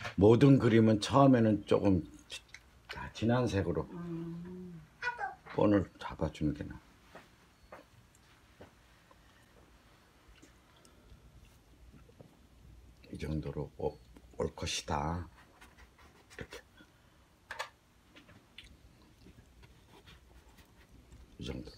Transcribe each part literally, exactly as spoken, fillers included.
모든 그림은 처음에는 조금 진한 색으로 음. 본을 잡아주는 게 나아. 이 정도로 오, 올 것이다. 이렇게 이 정도로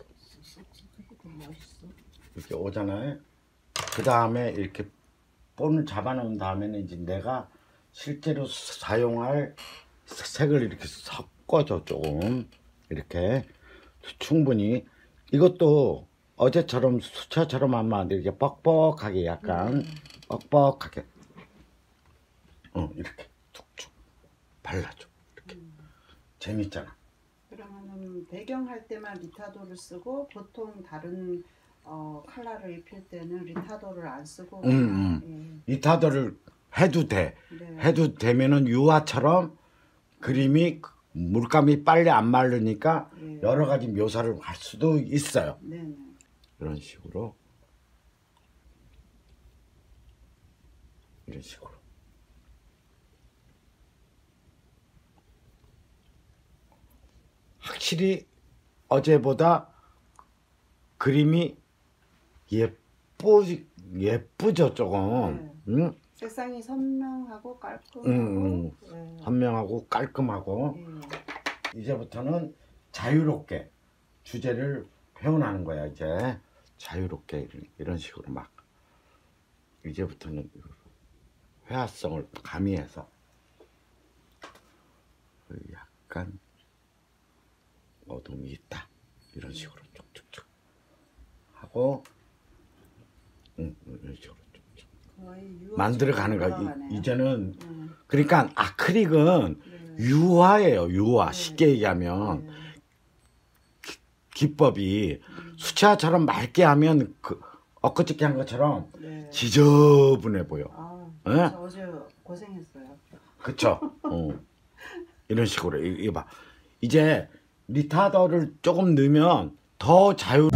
이렇게 오잖아요. 그 다음에 이렇게 본을 잡아놓은 다음에는 이제 내가 실제로 사용할 색을 이렇게 섞어줘. 조금 이렇게 충분히. 이것도 어제처럼 수채처럼 하면 안 돼. 이렇게 뻑뻑하게 약간 음. 뻑뻑하게 어 이렇게 툭툭 발라줘. 이렇게 음. 재밌잖아. 그러면은 배경할 때만 리타도를 쓰고 보통 다른 어, 컬러를 입힐 때는 리타도를 안 쓰고 음, 음. 예. 리타도를 해도 돼. 네. 해도 되면은 유화처럼 그림이 물감이 빨리 안 마르니까 네. 여러 가지 묘사를 할 수도 있어요. 네. 이런 식으로 이런 식으로 확실히 어제보다 그림이 예쁘 예쁘죠 조금. 네. 응? 색상이 선명하고 깔끔하고 응, 응. 네. 선명하고 깔끔하고 네. 이제부터는 자유롭게 주제를 표현하는 거야. 이제 자유롭게 이런 식으로 막 이제부터는 회화성을 가미해서 약간 어둠이 있다 이런 식으로 쭉쭉쭉 하고 응, 이런 식으로 쭉쭉 만들어 가는 거야. 이제는 음. 그러니까 아크릴은 네. 유화예요. 유화. 네. 쉽게 얘기하면 네. 기, 기법이 음. 수채화처럼 맑게 하면 그 엊그저께 한 것처럼 네. 지저분해 보여. 아, 네? 어제 고생했어요. 그쵸? 어. 이런 식으로 이거 봐. 이제 리타더를 조금 넣으면 더 자유.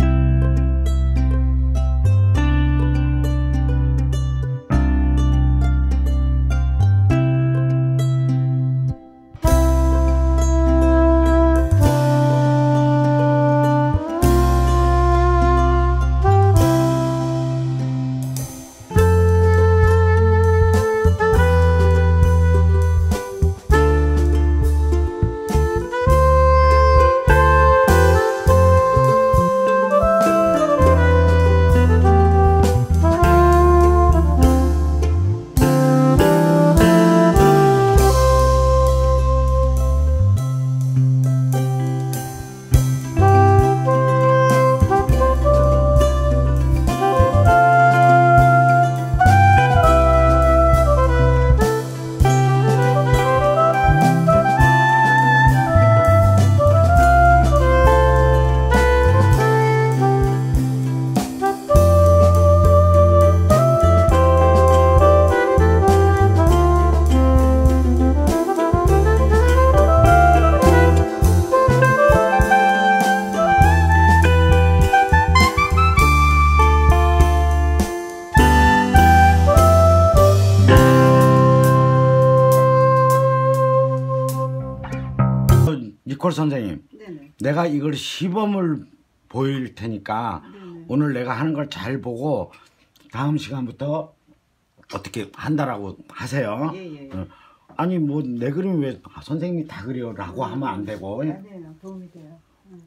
니콜 선생님, 네네. 내가 이걸 시범을 보일 테니까 네네. 오늘 내가 하는 걸 잘 보고 다음 시간부터 어떻게 한다라고 하세요. 예, 예. 어. 아니 뭐 내 그림 왜 선생님이 다 그려라고 음, 하면 안 되고. 아니에요. 도움이 돼요. 음.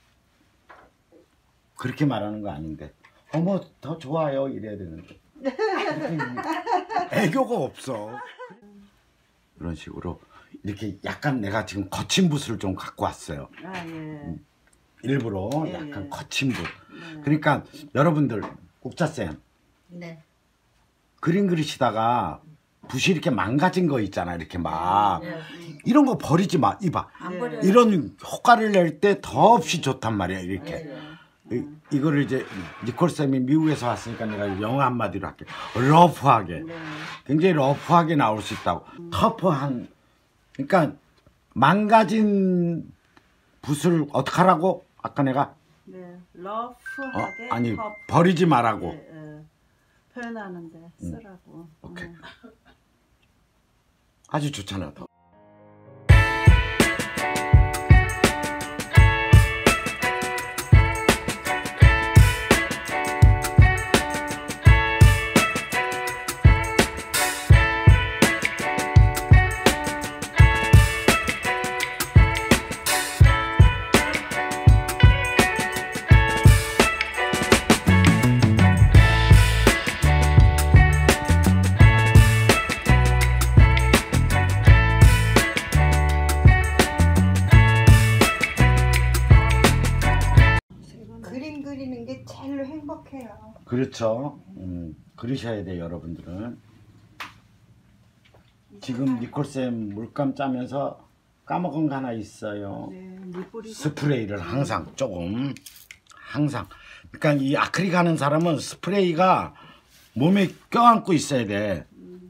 그렇게 말하는 거 아닌데 어머 더 좋아요 이래야 되는데 애교가 없어. 이런 식으로 이렇게 약간 내가 지금 거친 붓을 좀 갖고 왔어요. 아, 예. 일부러 예, 약간 예. 거친 붓. 네. 그러니까 여러분들 옥자쌤 네. 그림 그리시다가 붓이 이렇게 망가진 거 있잖아. 이렇게 막 네. 이런 거 버리지 마. 이봐. 네. 이런 효과를 낼 때 더없이 좋단 말이야. 이렇게. 네. 이, 이거를 이제 니콜쌤이 미국에서 왔으니까 내가 영어 한마디로 할게. 러프하게. 네. 굉장히 러프하게 나올 수 있다고. 음. 터프한. 그러니까 망가진 붓을 어떻게 하라고? 아까 내가 네, 러프하게 어? 아니 터프. 버리지 말라고. 네, 네. 표현하는데 쓰라고. 음. 오케이. 음. 아주 좋잖아요. 더. 그림 그리는 게 제일로 행복해요. 그렇죠. 음, 그리셔야 돼요, 여러분들은. 지금 니콜쌤 물감 짜면서 까먹은 거 하나 있어요. 네, 물뿌리. 스프레이를 항상 조금 항상. 그러니까 이 아크릴 하는 사람은 스프레이가 몸에 껴안고 있어야 돼.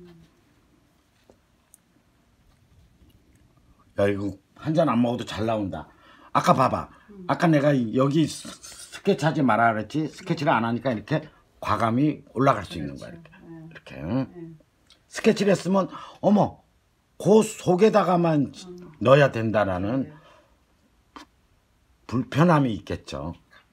야, 이거 한 잔 안 먹어도 잘 나온다. 아까 봐봐. 아까 내가 여기 스케치 하지 말아 그랬지. 스케치를 안 하니까 이렇게 과감히 올라갈 수 있는 거야. 이렇게. 이렇게. 응? 스케치를 했으면 어머 그 속에다가만 넣어야 된다라는 불편함이 있겠죠.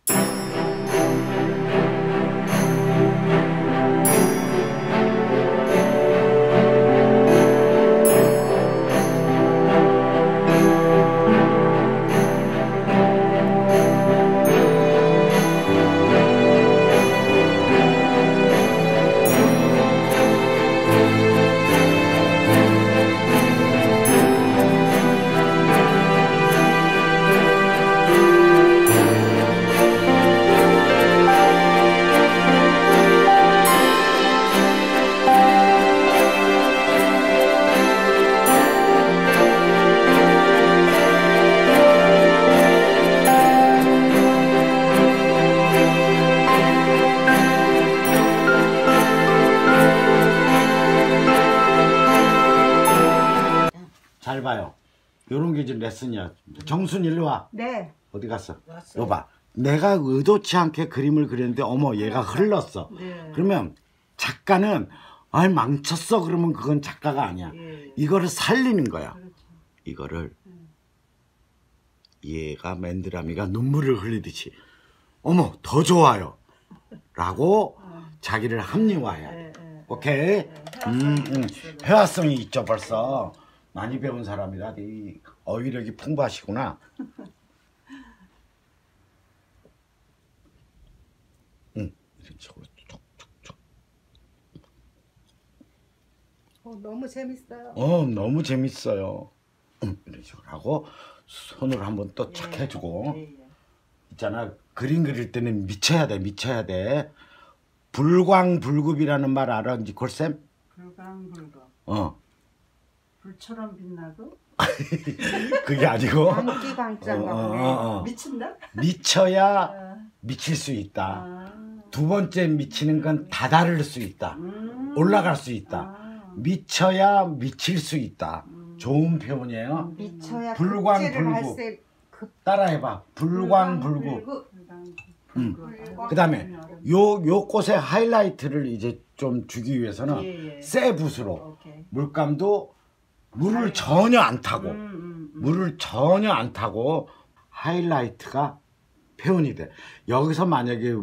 잘 봐요. 요런 게 지금 레슨이야. 정순 일로 와. 네. 어디 갔어? 왔어요. 요 봐. 내가 의도치 않게 그림을 그렸는데 어머 얘가 흘렀어. 네. 그러면 작가는 아이 망쳤어 그러면 그건 작가가 아니야. 예. 이거를 살리는 거야. 그렇죠. 이거를 얘가 맨드라미가 눈물을 흘리듯이 어머 더 좋아요 라고 자기를 합리화해야 돼. 예, 예. 오케이? 음, 음. 회화성이 있죠 벌써. 많이 배운 사람이라 이 어휘력이 풍부하시구나. 응, 이런 식으로 촉촉촉. 어, 너무 재밌어요. 어, 너무 재밌어요. 응, 이런 식으로 하고 손을 한번 또 착 해주고. 예, 예. 있잖아, 그림 그릴 때는 미쳐야 돼, 미쳐야 돼. 불광불급이라는 말 알아, 니콜쌤? 불광불급. 어. 불처럼 빛나고 그게 아니고. 광기광장가 어, 보네. 어, 어. 미친다? 미쳐야 아, 미칠 수 있다. 아. 두 번째 미치는 건 다다를 수 있다. 음. 올라갈 수 있다. 아. 미쳐야 미칠 수 있다. 좋은 표현이에요. 미쳐야 불광, 급제를 할 불구. 때 급. 따라해봐. 불광불구. 불광. 음. 불광. 그 다음에 요, 요 꽃에 하이라이트를 이제 좀 주기 위해서는 예, 예. 새 붓으로 오케이. 물감도 물을 전혀 안 타고 음, 음, 음. 물을 전혀 안 타고 하이라이트가 표현이 돼. 여기서 만약에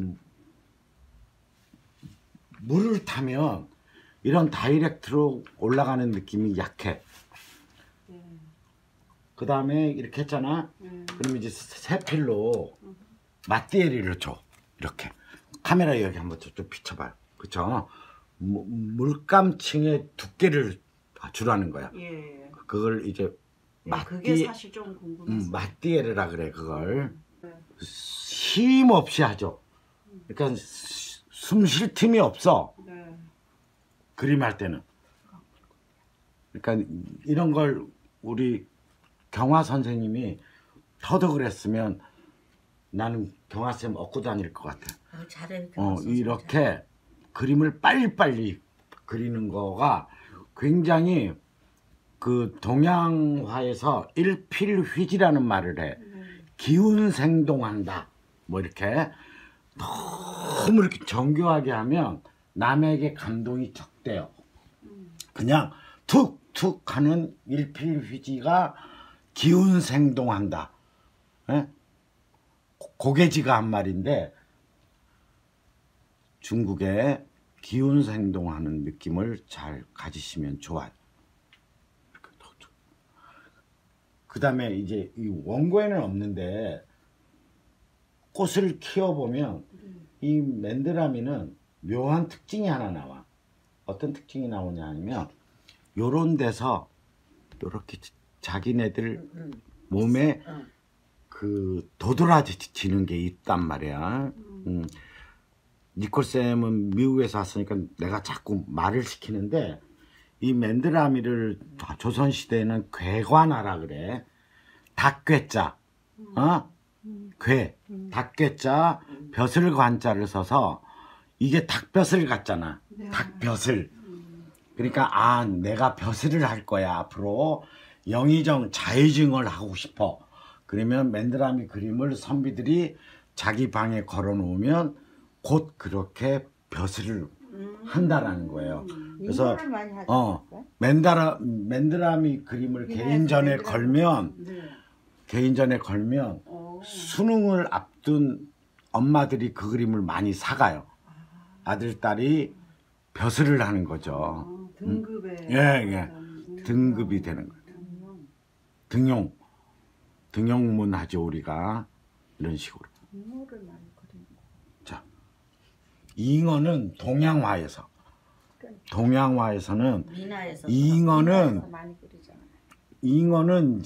물을 타면 이런 다이렉트로 올라가는 느낌이 약해. 예. 그 다음에 이렇게 했잖아. 예. 그럼 이제 새 필로 마띠에리를 줘. 이렇게 카메라 여기 한번 좀 비춰봐요. 그쵸? 무- 물감층의 두께를 주라는 거야. 예. 그걸 이제 예, 그게 마띠, 사실 좀 음, 궁금했어요. 마띠에르라 그래 그걸. 네. 힘 없이 하죠. 그러니까 숨 쉴 틈이 없어. 네. 그림 할 때는. 그러니까 이런 걸 우리 경화 선생님이 터득을 했으면 나는 경화쌤 얻고 다닐 것 같아. 어, 잘해. 어, 이렇게 그림을 빨리빨리 그리는 거가 굉장히 그 동양화에서 일필휘지라는 말을 해. 기운생동한다. 뭐 이렇게 너무 이렇게 정교하게 하면 남에게 감동이 적대요. 그냥 툭 툭툭 하는 일필휘지가 기운생동한다. 예? 고개지가 한 말인데 중국의 기운생동하는 느낌을 잘 가지시면 좋아요. 그 다음에 이제 이 원고에는 없는데 꽃을 키워보면 이 맨드라미는 묘한 특징이 하나 나와. 어떤 특징이 나오냐 하면 요런 데서 요렇게 자기네들 몸에 그 도드라지는 게 있단 말이야. 음. 니콜쌤은 미국에서 왔으니까 내가 자꾸 말을 시키는데 이 맨드라미를 조선시대에는 괴관하라 그래. 닭괴자, 어? 괴, 닭괴자, 벼슬 관자를 써서 이게 닭벼슬 같잖아. 닭벼슬. 그러니까 아 내가 벼슬을 할 거야. 앞으로 영의정 자의증을 하고 싶어. 그러면 맨드라미 그림을 선비들이 자기 방에 걸어 놓으면 곧 그렇게 벼슬을 한다라는 거예요. 그래서 어 맨다라 맨드라미 그림을 개인전에 걸면 네. 개인전에 걸면 어. 수능을 앞둔 엄마들이 그 그림을 많이 사가요. 아들 딸이 벼슬을 하는 거죠. 어, 등급에 예, 예. 등급이 되는 거예요. 등용 등용문 하죠 우리가 이런 식으로. 인물을 많이 그리는 거. 자, 잉어는 동양화에서 동양화에서는 미나에서 잉어는 많이 그리잖아요. 잉어는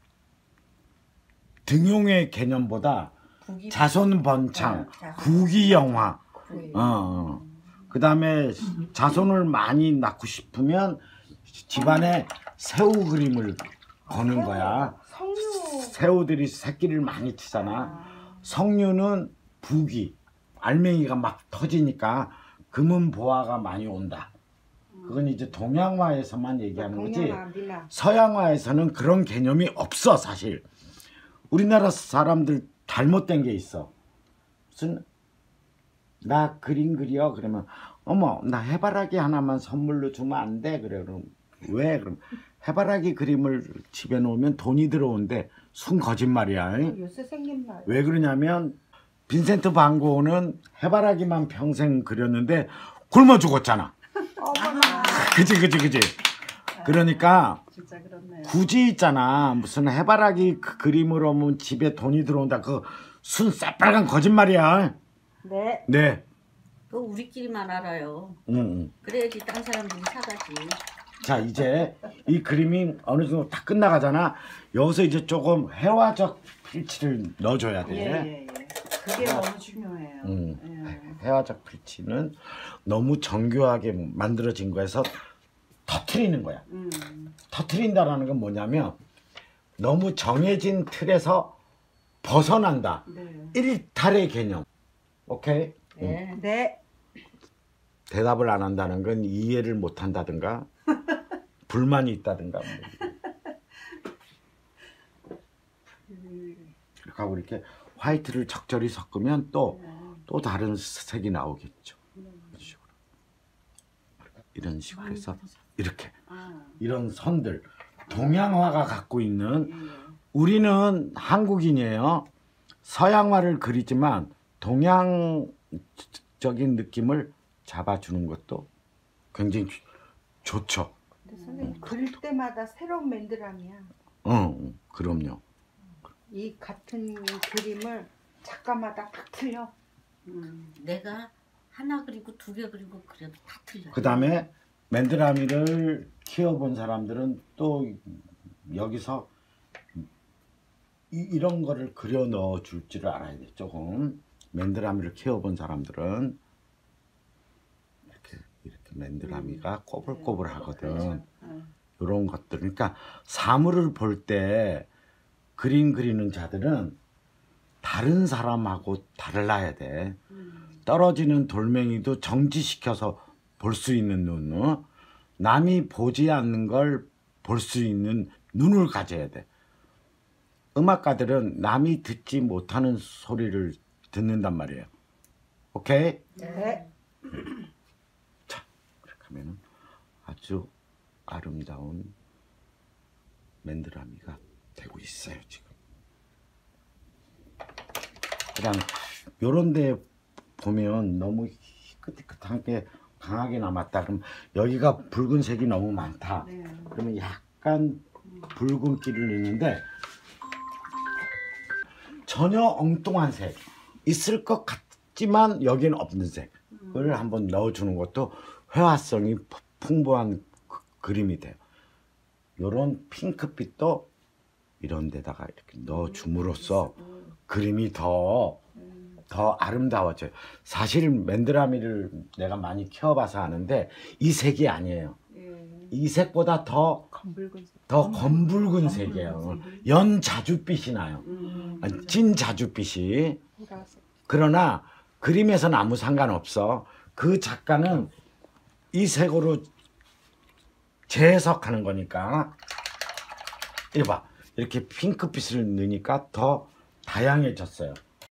등용의 개념보다 국이 자손 번창, 어, 자손. 국위영화. 국이. 어, 어. 그다음에 자손을 많이 낳고 싶으면 집안에 새우 그림을 거는 거야. 성류. 새우들이 새끼를 많이 치잖아. 성류는 부귀, 알맹이가 막 터지니까 금은 보화가 많이 온다. 그건 이제 동양화에서만 얘기하는 거지. 동양화, 미나. 서양화에서는 그런 개념이 없어 사실. 우리나라 사람들 잘못된 게 있어. 무슨 나 그림 그려 그러면 어머 나 해바라기 하나만 선물로 주면 안 돼 그래. 그럼 왜 그럼 해바라기 그림을 집에 놓으면 돈이 들어온대. 순 거짓말이야. 요새 생긴 말. 왜 그러냐면 빈센트 반 고흐는 해바라기만 평생 그렸는데 굶어 죽었잖아. 어머나. 그지 그지 그지. 그러니까 진짜 그렇네요. 굳이 있잖아. 무슨 해바라기 그 그림으로 하면 집에 돈이 들어온다. 그 순 새빨간 거짓말이야. 네. 네. 그거 우리끼리만 알아요. 응, 응. 그래야지 딴 사람들이 사가지. 자 이제 이 그림이 어느 정도 다 끝나가잖아. 여기서 이제 조금 회화적 필치를 넣어줘야 돼. 예, 예, 예. 그게 너무 중요해요. 음. 예. 회화적 필치는 너무 정교하게 만들어진 거에서 터트리는 거야. 음. 터트린다라는 건 뭐냐면 너무 정해진 틀에서 벗어난다. 네. 일탈의 개념. 오케이? 응. 네. 네. 대답을 안 한다는 건 이해를 못 한다든가 불만이 있다든가 뭐. 이렇게 하고 이렇게 화이트를 적절히 섞으면 또 또 다른 색이 나오겠죠. 이런 식으로. 이런 식으로 해서 이렇게 아, 이런 선들 동양화가 갖고 있는 예. 우리는 한국인이에요. 서양화를 그리지만 동양적인 느낌을 잡아주는 것도 굉장히 좋죠. 근데 선생님 그릴 때마다 새로운 맨드라미야. 응, 그럼요. 이 같은 그림을 작가마다 다 틀려. 음. 내가 하나 그리고 두 개 그리고 그래도 다 틀려. 그 다음에 맨드라미를 키워본 사람들은 또 여기서 이, 이런 거를 그려 넣어 줄 줄을 알아야 돼. 조금 맨드라미를 키워본 사람들은 이렇게 이렇게 맨드라미가 꼬불꼬불 하거든. 이런 것들. 그러니까 사물을 볼 때 그림 그리는 자들은 다른 사람하고 달라야 돼. 떨어지는 돌멩이도 정지시켜서 볼 수 있는 눈, 어? 남이 보지 않는 걸 볼 수 있는 눈을 가져야 돼. 음악가들은 남이 듣지 못하는 소리를 듣는단 말이에요. 오케이? 네. 자, 그렇게 하면은 아주 아름다운 맨드라미가 되고 있어요 지금. 그냥 요런 데 보면 너무 희끗희끗한 게 강하게 남았다 그럼 여기가 붉은색이 너무 많다. 네. 그러면 약간 붉은기를 넣는데 전혀 엉뚱한 색 있을 것 같지만 여기는 없는 색을 한번 넣어주는 것도 회화성이 풍부한 그, 그림이 돼요. 요런 핑크빛도 이런 데다가 이렇게 넣어줌으로써 그림이 더, 더 아름다워져요. 사실 맨드라미를 내가 많이 키워봐서 아는데 이 색이 아니에요. 이 색보다 더 검붉은색. 더 검붉은 색이에요. 연 자줏빛이 나요. 아니, 찐 자줏빛이. 보라색. 그러나 그림에서는 아무 상관없어. 그 작가는 이 색으로 재해석하는 거니까. 이거 봐. 이렇게 핑크빛을 넣으니까 더 다양해졌어요.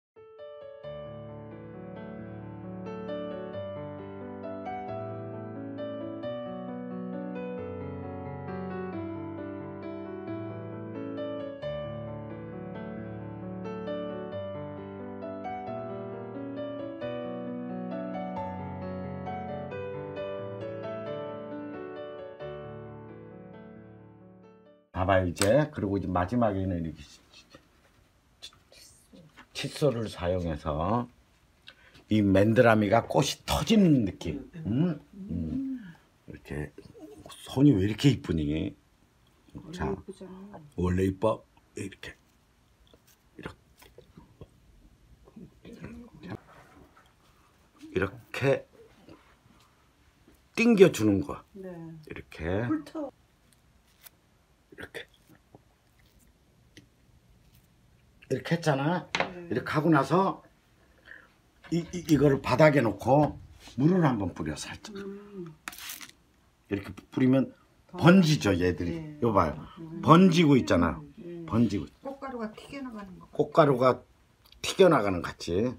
봐봐 이제. 그리고 이제 마지막에는 이렇게 칫솔을 사용해서 이 맨드라미가 꽃이 터지는 느낌. 음? 음. 이렇게 손이 왜 이렇게 이쁘니? 자, 예쁘잖아. 원래 이뻐. 이렇게 이렇게 이렇게 띵겨주는 거. 네. 이렇게 훑어. 이렇게 이렇게 했잖아. 네. 이렇게 하고 나서 이, 이, 이거를 바닥에 놓고 물을 한번 뿌려 살짝. 음. 이렇게 뿌리면 번지죠 얘들이. 네. 이거 봐요. 번지고 있잖아. 네. 번지고. 꽃가루가 튀겨나가는 거. 꽃가루가 튀겨나가는 것 같이.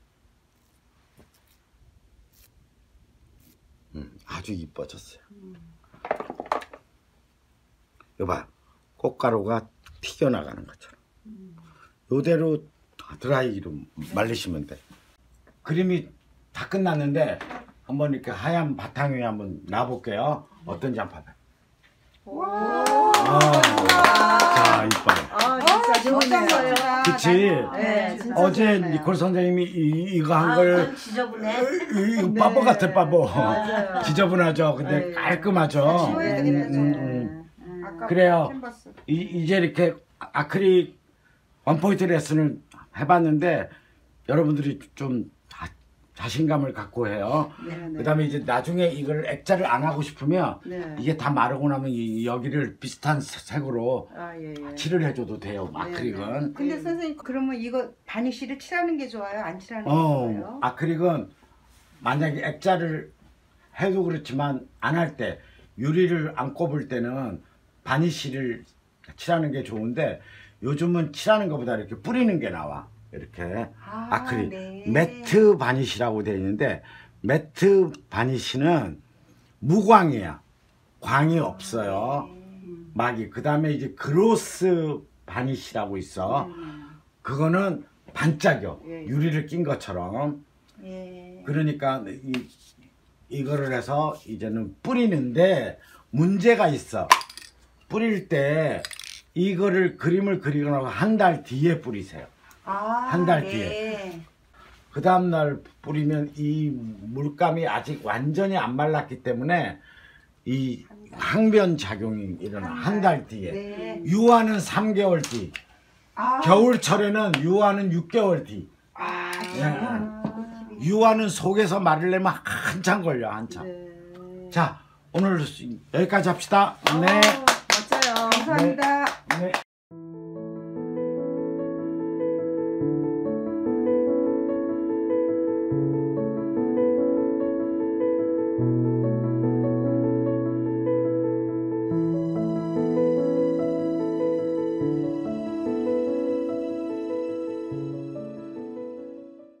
음, 아주 이뻐졌어요. 이거 봐. 꽃가루가 튀겨나가는 것처럼. 요대로 드라이기로 말리시면 돼. 그림이 다 끝났는데 한번 이렇게 하얀 바탕 위에 한번 놔볼게요. 어떤지 한번 봐봐요. 아, 자, 이뻐요. 아, 진짜 어떤 좋네요. 거예요? 그치? 네, 진짜 어제 좋네요. 니콜 선생님이 이, 이거 아, 한 걸, 그건 지저분해. 이거 바보 같아, 바보. 맞아요. 지저분하죠. 근데 네. 깔끔하죠. 지워야겠네, 음, 음, 음. 아까 그래요. 캔버스. 이, 이제 이렇게 아크릴 원포인트 레슨을 해봤는데 여러분들이 좀 자, 자신감을 갖고 해요. 네, 네. 그 다음에 이제 나중에 이걸 액자를 안 하고 싶으면 네. 이게 다 마르고 나면 이, 여기를 비슷한 색으로 아, 예, 예. 칠을 해줘도 돼요. 아크릴은. 근데 선생님 그러면 이거 바니쉬를 칠하는 게 좋아요? 안 칠하는 게 어, 좋아요? 아크릴은 만약에 액자를 해도 그렇지만 안 할 때 유리를 안 꼽을 때는 바니쉬를 칠하는 게 좋은데 요즘은 칠하는 것보다 이렇게 뿌리는 게 나와. 이렇게 아, 아크릴 네. 매트 바니쉬라고 되어 있는데 매트 바니쉬는 무광이야. 광이 없어요. 막이. 그 다음에 이제 그로스 바니쉬라고 있어. 그거는 반짝여. 예, 예. 유리를 낀 것처럼. 예. 그러니까 이, 이거를 해서 이제는 뿌리는데 문제가 있어. 뿌릴 때 이거를 그림을 그리거나 한 달 뒤에 뿌리세요. 아, 한달 네. 뒤에. 그 다음날 뿌리면 이 물감이 아직 완전히 안 말랐기 때문에 이 항변 작용이 일어나. 한 달 뒤에. 네. 유화는 삼 개월 뒤. 아, 겨울철에는 유화는 육 개월 뒤. 아, 예. 유화는 속에서 마르려면 한참 걸려, 한참. 네. 자, 오늘 여기까지 합시다. 네. 멋져요. 감사합니다. 네. 네.